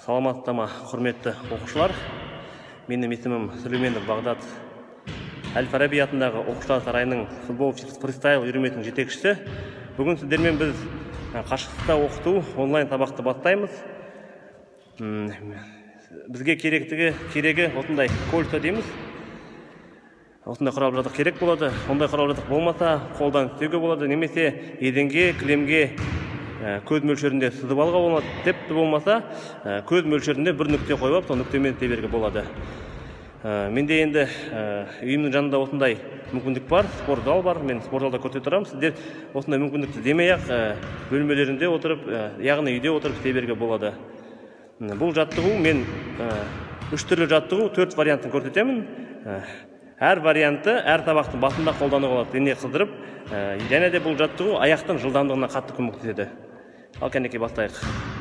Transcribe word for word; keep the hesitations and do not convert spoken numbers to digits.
Саламаттама, құрметті оқушылар. Менің есімім Сүлейменов Бағдат. Әл-Фараби атындағы оқушылар сарайының футбол фристайл үйірмесінің жетекшісі. Бүгін сіздермен біз қашықтықта оқыту онлайн сабақты бастаймыз. Бізге керектігі, керегі осындай кольца дейміз. Осындай құрал-жабдық керек болады. Ондай құрал-жабдық болмаса, қолдан істеуге болады, немесе еденге, кілемге көз мөлшерінде сызып алуға болады. Тіпті болмаса, көз мөлшерінде бір нүкте қойып, сол нүктемен істеуге болады. Менде енді үйімнің жанында осындай мүмкіндік бар, спорт зал бар. Мен спорт залда көрсетіп тұрамын. Сіздер осындай мүмкіндікті демей-ақ бөлмелерінде отырып, яғни үйде отырып істеуге болады. Бұл жаттығу мен үш түрлі жаттығу, төрт вариантын көрсетемін. Әр вариантты әр сабақтың басында қолдануға болады, дене қыздырып, және де бұл жаттығу аяқтың жылдамдығына қатты көмектеседі. Ал кәнекей бастайық.